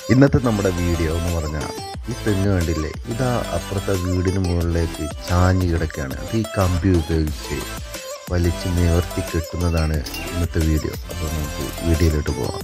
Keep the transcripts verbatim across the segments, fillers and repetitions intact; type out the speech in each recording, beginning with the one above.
ഇന്നത്തെ നമ്മുടെ വീഡിയോ എന്ന് പറഞ്ഞാൽ ഈ തെങ്ങ് കണ്ടില്ലേ, ഇതാ അപ്പുറത്തെ വീടിന് മുകളിലേക്ക് ചാഞ്ഞ് കിടക്കുകയാണ്. അത് ഈ കമ്പി ഉപയോഗിച്ച് വലിച്ച് നിവർത്തി കെട്ടുന്നതാണ് ഇന്നത്തെ വീഡിയോ. അപ്പോൾ നമുക്ക് വീഡിയോയിലോട്ട് പോകാം.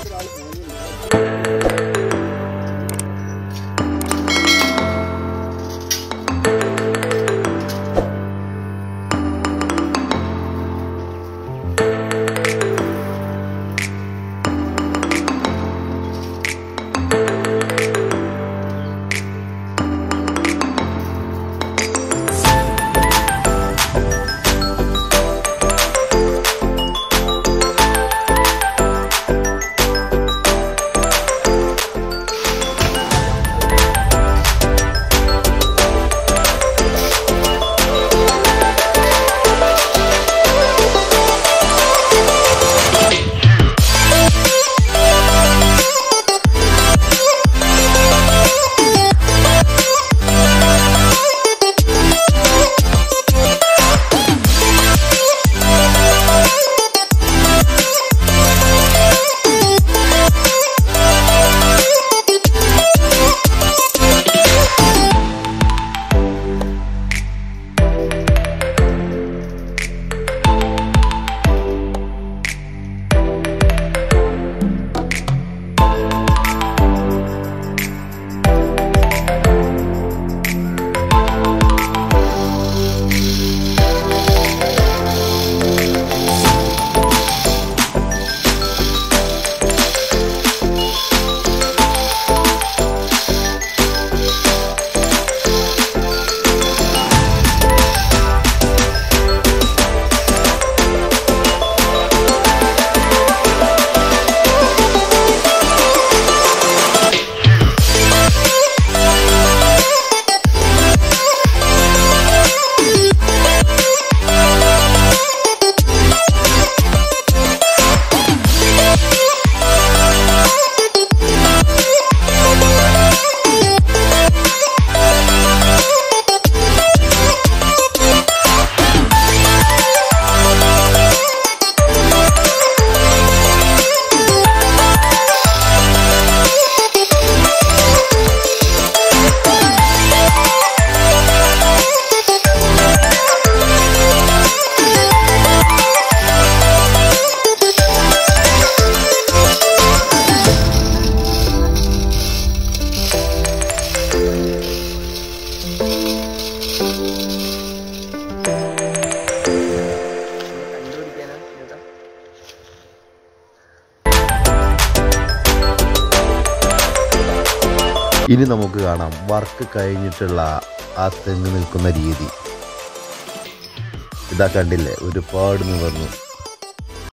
ഇനി നമുക്ക് കാണാം വർക്ക് കഴിഞ്ഞിട്ടുള്ള ആ തെങ്ങ് നിൽക്കുന്ന രീതി. ഇതാ കണ്ടില്ലേ, ഒരുപാട് നിവർന്നു.